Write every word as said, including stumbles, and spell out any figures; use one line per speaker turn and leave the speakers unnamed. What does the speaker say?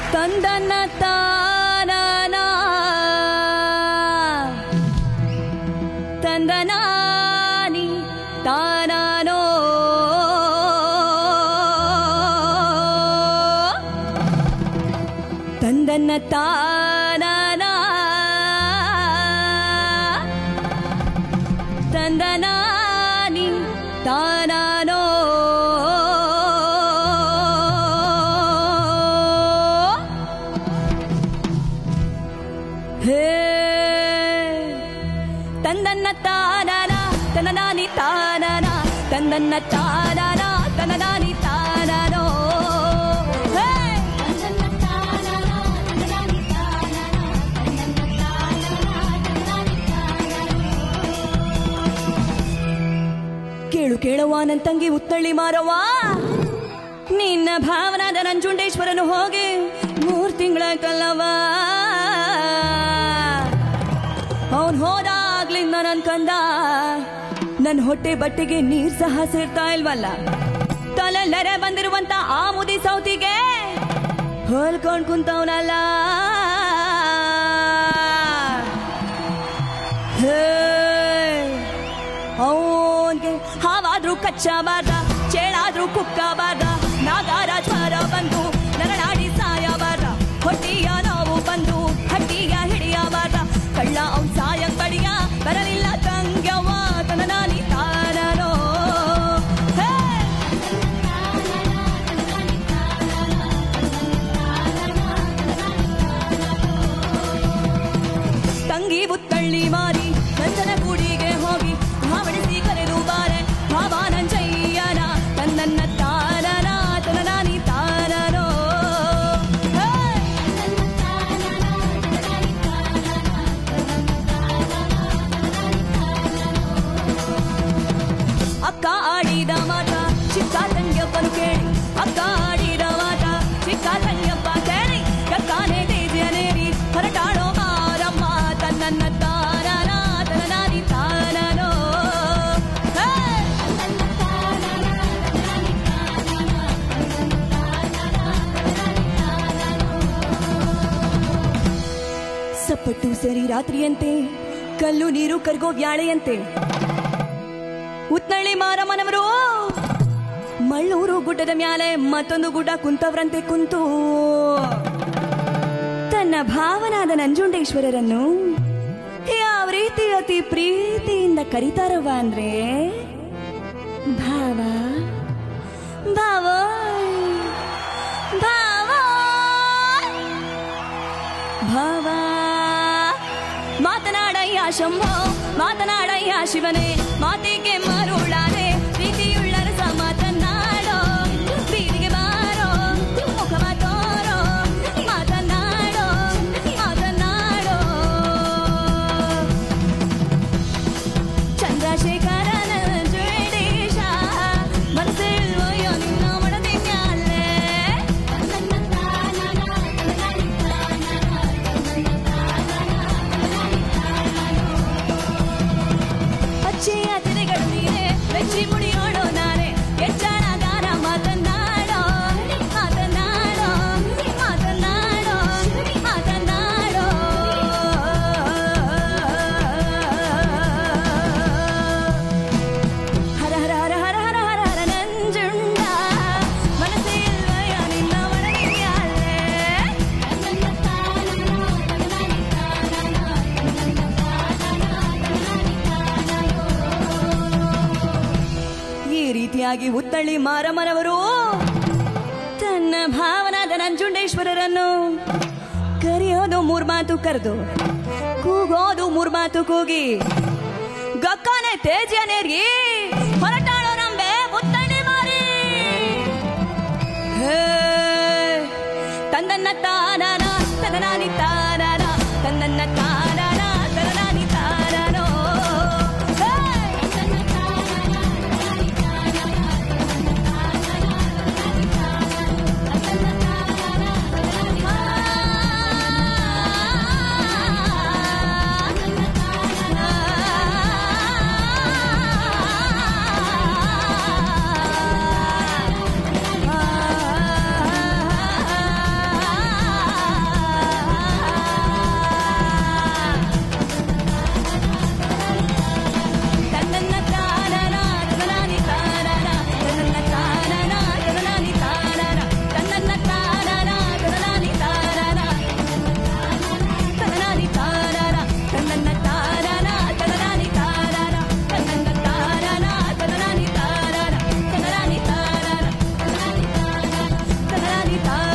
ತಂದನ್ನ ತಾನನ ತಂದನಾನಿ ತಾನೋ ತಂದನ್ನ ತಾನನ ತಂದನಾನಿ ತಾನೋ ಹೇ ತಂದನ್ನ ತಾನನ ತನನಾನಿ ತಾನನ ತಂದನ್ನ ತಾನನ ತನನಾನಿ ತಾನೋ ಕೇಳು ಕೇಳುವ ನನ್ನ ತಂಗಿ ಉತ್ತಳ್ಳಿ ಮಾರವ್ವ, ನಿನ್ನ ಭಾವನಾದ ನಂಜುಂಡೇಶ್ವರನು ಹೋಗಿ ಮೂರ್ ತಿಂಗಳ ಕಲ್ಲವ. ಅವನ್ ಹೋದಾಗ್ಲಿಂದ ನನ್ ಕಂದ ನನ್ ಹೊಟ್ಟೆ ಬಟ್ಟೆಗೆ ನೀರ್ ಸಹ ಸೇರ್ತಾ ಇಲ್ವಲ್ಲ. ತಲೆಲ್ಲರೆ ಬಂದಿರುವಂತ ಆ ಮುದಿ ಸೌತಿಗೆ ಹೊಲ್ಕೊಂಡ್ ಕುಂತವನಲ್ಲ. ಅವನ್ಗೆ ಹಾವಾದ್ರೂ ಕಚ್ಚಬಾರ್ದ, ಚೇಳಾದ್ರೂ ಕುಕ್ಕಬಾರ್ದ, ನಾಗಾರ ಜ್ವರ ಬಂದು ನರಳಾಡಿ ಸಾಯಬಾರ್ದ, ಹೊಟ್ಟಿಯ ನೋವು ಬಂದು ಹಟ್ಟಿಯ ಹಿಡಿಯಬಾರ್ದ, ಕಳ್ಳ ಅವ್ನ್ ಸಾಯಂ ಬಡಿಯ ಬರಲಿಲ್ಲ ತಂಗ್ಯವ್ವ ತನನಾನಿ ತಾನೋ. ತಂಗಿ ಉತ್ತಳ್ಳಿ ಮಾರಿ ನಂಜನ ಗುಡಿಗೆ ಹೋಗಿ ಭಾವಡಿಸಿ ಕರೆದು ಬಾರೆ ಭಾವಾನಂಜಯ್ಯನ ತನ್ನನ್ನ ತಾನನ ತನನಾನಿ ತಾನೋ. ಅಕ್ಕ ಆಡಿದ ಮಾತ ಚಿಕ್ಕ ತಂಗ್ಯಪ್ಪನು ಕೇಳಿ, ಅಕ್ಕ ಆಡಿದ ಮಾತ ಚಿಕ್ಕ ತಂಗ್ಯಪ್ಪ ಕೇಳಿ, ಕಕ್ಕಾನೆ ತೇಜಿಯನೇರಿ ಹೊರಟಾಡೋ ಮಾರಮ್ಮ ತನ್ನನ್ನ ತಾನನ ತನನಾನಿ ತಾನೋ. ಸಪ್ಪಟ್ಟು ಸರಿ ರಾತ್ರಿಯಂತೆ ಕಲ್ಲು ನೀರು ಕರ್ಗೋ ವ್ಯಾಳೆಯಂತೆ ಉತ್ನಳ್ಳಿ ಮಾರಮ್ಮನವರು ಮಳ್ಳೂರು ಗುಡ್ಡದ ಮ್ಯಾಲೆ ಮತ್ತೊಂದು ಗುಡ್ಡ ಕುಂತವ್ರಂತೆ ಕುಂತು ತನ್ನ ಭಾವನಾದ ನಂಜುಂಡೇಶ್ವರರನ್ನು ಯಾವ ರೀತಿ ಅತಿ ಪ್ರೀತಿಯಿಂದ ಕರೀತಾರವ ಅಂದ್ರೆ, ಭಾವ ಭಾವ ಭಾವ ಭಾವ. ಮಾತನಾಡಯ್ಯ ಶಂಭೋ ಮಾತನಾಡಯ್ಯ ಶಿವನೇ, ಮಾತಿಗೆ ಮರುಳಾನೆ ಪ್ರೀತಿಯುಳ್ಳ ರಸ ಮಾತನಾಡೋ, ಬೀದಿಗೆ ಬಾರೋ ಮುಖವ ತೋರೋ ಮಾತನಾಡೋ ಮಾತನಾಡೋ. ಚಂದ್ರಶೇಖರನ ಜುಡೇಶ ಮನಸ್ಸಿಲ್ವಯ್ಯೋ ನಿನ್ನ ಮಡದಿ ಮ್ಯಾಲೆ, ಅಚ್ಚೆಯ ತೆರೆಗಳು ನೀನೆ ಬೆಚ್ಚಿ ಮುಡಿಯೋಡೋ ನಾನೇ, ಎಚ್ಚಣ ಗಾನ ಮಾತನಾಡೋ ಮಾತನಾಡೋ ಮಾತನಾಡೋ ಮಾತನಾಡೋ. ಹರ ಹರ ಹರ ಹರ ಹರ ಹರ ಹರ ನಂಜುಂಡ ಮನಸ್ಸಿಲ್ವಯ್ಯ ನಿನ್ನ ಮಡದಿ ಮ್ಯಾಲೆ. ಈ ರೀತಿಯಾಗಿ ಉತ್ತಳ್ಳಿ ಮಾರಮ್ಮನವರು ತನ್ನ ಭಾವನಾದ ನಂಜುಂಡೇಶ್ವರರನ್ನು ಕರೆಯೋದು ಮೂರ್ ಮಾತು ಕರೆದು, ಕೂಗೋದು ಮೂರ್ ಮಾತು ಕೂಗಿ, ಗಕ್ಕನೆ ತೇಜನೇರಿ ಹೊರಟಾಳೋ ನಂಬೆ ಉತ್ತಳ್ಳಿ ಮಾರಿ. ಹೇ ತಂದನ್ನ ತಾನನ ತನನಾನಿ ತಾನನ ತಂದನ್ನ ತಾನನ ತನನಾನಿ ತಾನೋ. ಕಲಿತಾ